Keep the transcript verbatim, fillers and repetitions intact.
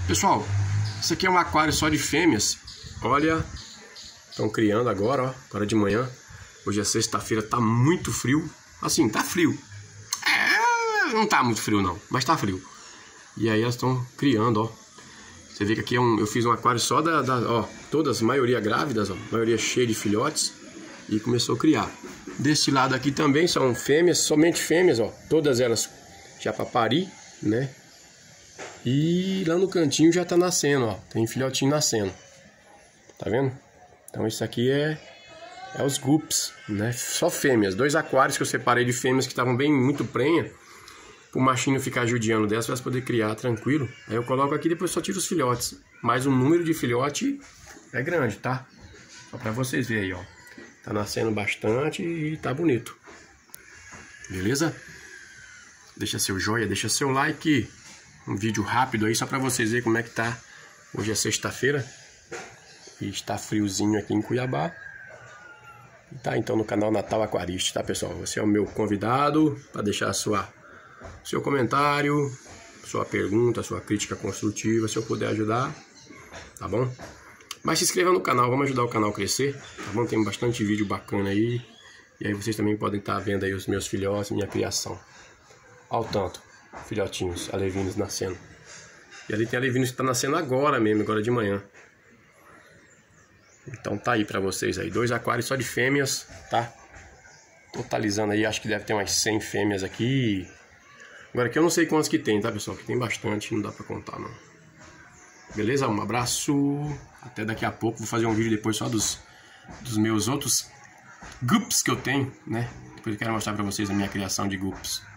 Pessoal, isso aqui é um aquário só de fêmeas. Olha, estão criando agora, ó, agora de manhã. Hoje é sexta-feira, tá muito frio. Assim, tá frio. É, não tá muito frio não, mas tá frio. E aí elas estão criando, ó. Você vê que aqui é um, eu fiz um aquário só da, da, ó, todas, maioria grávidas, ó, maioria cheia de filhotes. E começou a criar. Deste lado aqui também são fêmeas, somente fêmeas, ó. Todas elas já para parir, né? E lá no cantinho já tá nascendo, ó. Tem filhotinho nascendo. Tá vendo? Então isso aqui é, é os gups, né? Só fêmeas. Dois aquários que eu separei de fêmeas que estavam bem muito prenha. O machinho ficar judiando dessa para poder criar tranquilo. Aí eu coloco aqui e depois só tiro os filhotes. Mas o número de filhote é grande, tá? Só para vocês verem aí, ó. Tá nascendo bastante e tá bonito. Beleza? Deixa seu joinha, deixa seu like. Um vídeo rápido aí só para vocês verem como é que tá. Hoje é sexta-feira. E está friozinho aqui em Cuiabá. E tá então no canal Natal Aquarista, tá, pessoal? Você é o meu convidado para deixar a sua, seu comentário, sua pergunta, sua crítica construtiva, se eu puder ajudar, tá bom? Mas se inscreva no canal, vamos ajudar o canal a crescer, tá bom? Tem bastante vídeo bacana aí. E aí vocês também podem estar vendo aí os meus filhotes, minha criação. Ao tanto, filhotinhos, alevinos nascendo. E ali tem alevinos que tá nascendo agora mesmo, agora de manhã. Então tá aí pra vocês aí, dois aquários só de fêmeas, tá? Totalizando aí, acho que deve ter umas cem fêmeas aqui. Agora aqui eu não sei quantos que tem, tá, pessoal? Que tem bastante, não dá pra contar, não. Beleza? Um abraço. Até daqui a pouco. Vou fazer um vídeo depois só dos, dos meus outros gups que eu tenho, né? Depois eu quero mostrar pra vocês a minha criação de gups.